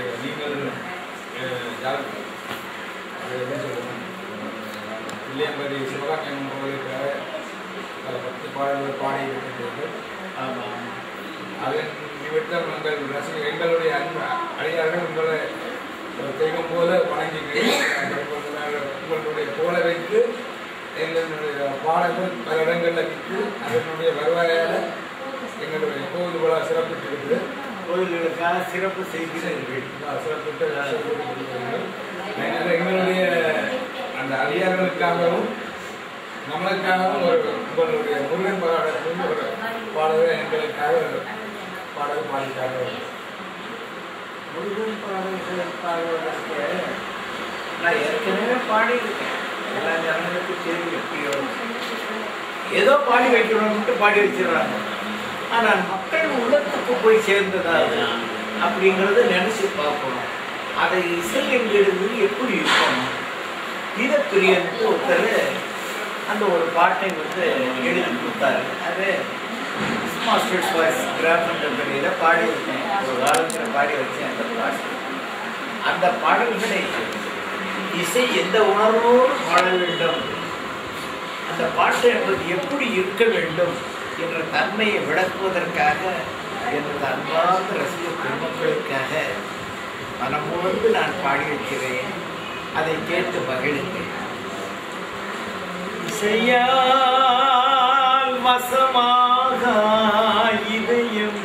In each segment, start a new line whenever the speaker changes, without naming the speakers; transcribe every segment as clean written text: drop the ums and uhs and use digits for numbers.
நீங்கள் இல்லையம்பதி சிவகாமியம்மன் கோவிலுக்காக பல 10 பாடல்கள் பாடி இருக்கின்றது. அதன் நிமித்தம் எங்களுடைய அடியார்கள் உங்களை தெய்வம் போல வணங்கிக்கிறேன். உங்களுடைய போல வைத்து எங்களுடைய பாடல்கள் பல இடங்களில் விற்று அதனுடைய வருவாயால் எங்களுடைய கோவில் விழா சிறப்பிட்டிருக்குது.
கோவில்களுக்காக சிறப்பு செய்கிறீர்கள்.
எங்களுடைய அந்த அடியார்களுக்காகவும் நம்மளுக்காகவும் உங்களுடைய முருகன் பாடலை எங்களுக்காக பாடல் பாடிக்காக
முருகன் பாடல்கள் பாடுவதற்கு நான் ஏற்கனவே பாடியிருக்கேன். எல்லா ஜனங்களுக்கும் தெரியும். ஏதோ பாடி வைக்கணும்ட்டு பாடி வச்சிடறாங்க. ஆனால் மக்கள் உள்ளத்துக்கு போய் சேர்ந்ததா அப்படிங்கிறத நினைச்சு பார்க்கணும். அதை இசை எங்கிறது எப்படி இருக்கணும். வீரப்பிரியனுக்கு ஒருத்தர் அந்த ஒரு பாட்டை எழுதி கொடுத்தாரு. அது மாஸ்டர்ஸ் வாய்ஸ் கிராஃப்ட்ன்ற பெரியில் பாடியிருக்கேன். ஒரு காலத்தில் பாடி வச்சேன் அந்த பாடல்களை இசை எந்த உணர்வோடு பாட வேண்டும், அந்த பாட்டு என்பது எப்படி இருக்க வேண்டும் என்ற தன்மையை விளக்குவதற்காக எனது அன்பார்ந்த ரசிகர் பெருமக்களுக்காக மனமுழுந்து நான் பாடி வைக்கிறேன். அதை கேட்டு மகிழ்ந்தேன். இசையால் வசமாக இதயம்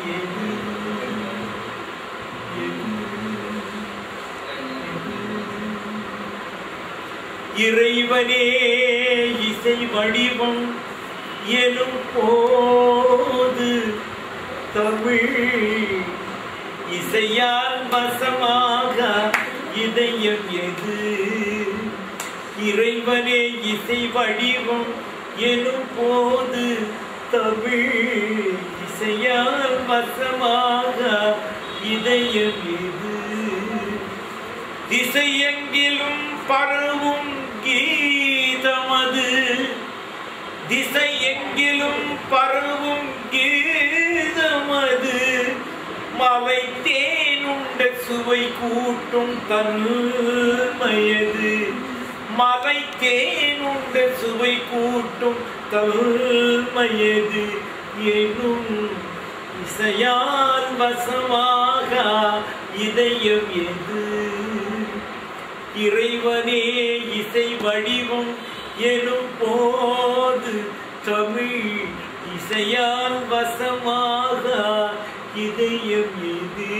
இறைவனே இசை வடிவம் எனும் போது தமிழ் இசையால் வசமாக இதயம் எது. இறைவனே இசை வடிவம் எனும் போது தமிழ் இசையால் வசமாக இதயம் எது. திசையெங்கிலும் பரவும் கீதமது, திசையெங்கிலும் பரவும் கீதமது. மலை தேனுண்ட சுவை கூட்டும் தன்மையது. மலை தேனுண்ட சுவை கூட்டும் தன்மையது. எனும் இசையால் வசமாக இதயம் எது. இறைவனே இசை வடிவம் எனும் போது தமிழ் இசையால் வசமாக இதயம் எது.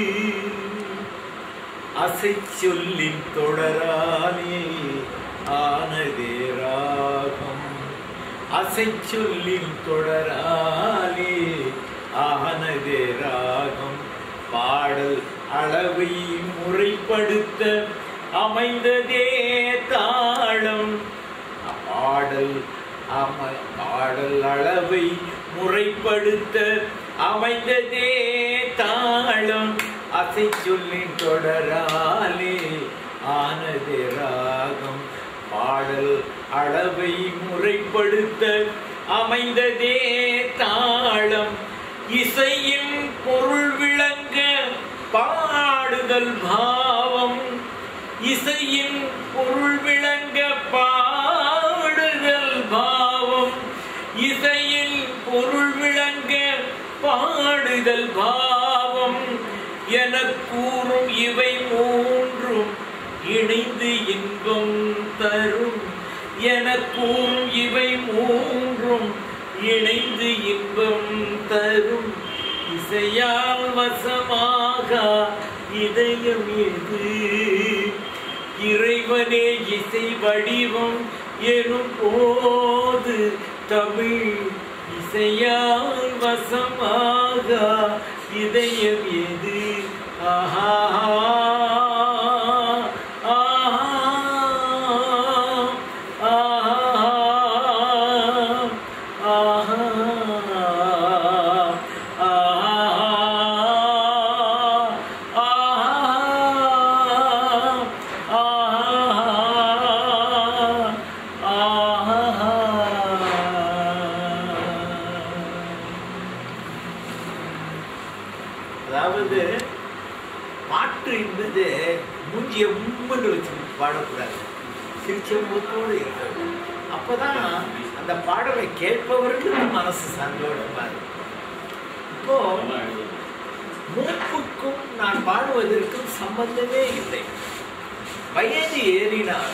அசை சொல்லின் தொடராலே ஆனதே ராகம். அசை சொல்லின் தொடராலே ஆனதே ராகம். பாடல் அளவை முறைப்படுத்த அமைந்ததே தாளம். பாடல் அளவை முறைப்படுத்த அமைந்ததே தாளம். அசை சொல்லின் தொடராலே ஆனதே ராகம். பாடல் அளவை முறைப்படுத்த அமைந்ததே தாளம். இசையின் பொருள் விளங்க பாடுதல் பாவம். இசையின் பொருள் விளங்க பாடுதல் பாவம். இசையின் பொருள் விளங்க பாடுதல் பாவம். என கூறும் இவை மூன்றும் இணைந்து இன்பம் தரும். என கூறும் இவை மூன்றும் இணைந்து இன்பம் தரும். இசையால் வசமாக இதயம் எது. இறைவனே இசை வடிவம் எனும் போது தமிழ் இசையால் வசமாக இதயம் எது. ஆஹா அதாவது பாட்டு என்பது மூஞ்சியை உம்முன்னு வச்சு பாடக்கூடாது, சிரிச்ச முகத்தோடு இருக்கணும். அப்போதான் அந்த பாடலை கேட்பவர்களுக்கு மனசு சந்தோஷமா இருக்கும். இப்போ மூப்புக்கும் நான் பாடுவதற்கும் சம்பந்தமே இல்லை. வயது ஏறினால்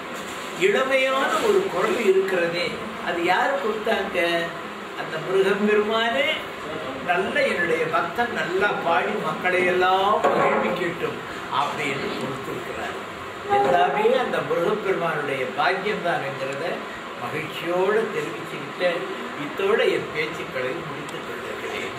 இளமையான ஒரு குரல் இருக்கிறதே, அது யார் கொடுத்தாங்க? அந்த முருகப்பெருமானே நல்ல என்னுடைய பக்தன் நல்லா பாடி மக்களை எல்லாம் மகிழ்விக்கட்டும் அப்படின்னு கொடுத்திருக்கிறார். எல்லாமே அந்த முருகப்பெருமானுடைய பாக்கியம் தான் என்கிறத மகிழ்ச்சியோடு தெரிவிச்சுக்கிட்டு இத்தோட என் பேச்சுக்களை முடித்துக் கொள்கிறேன்.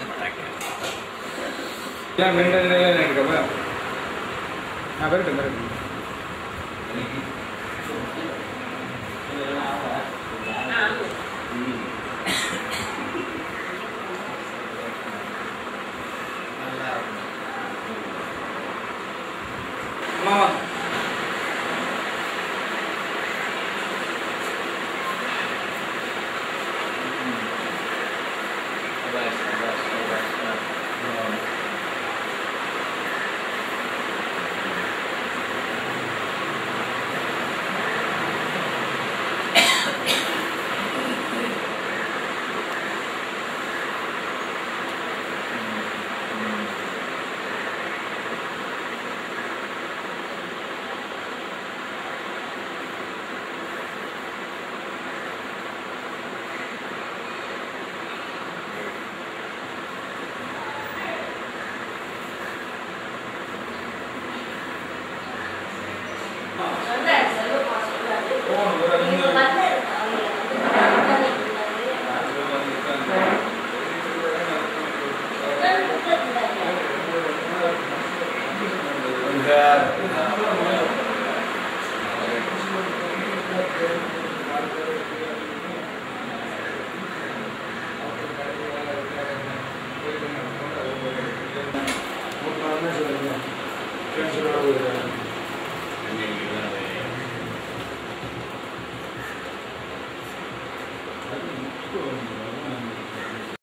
Cool.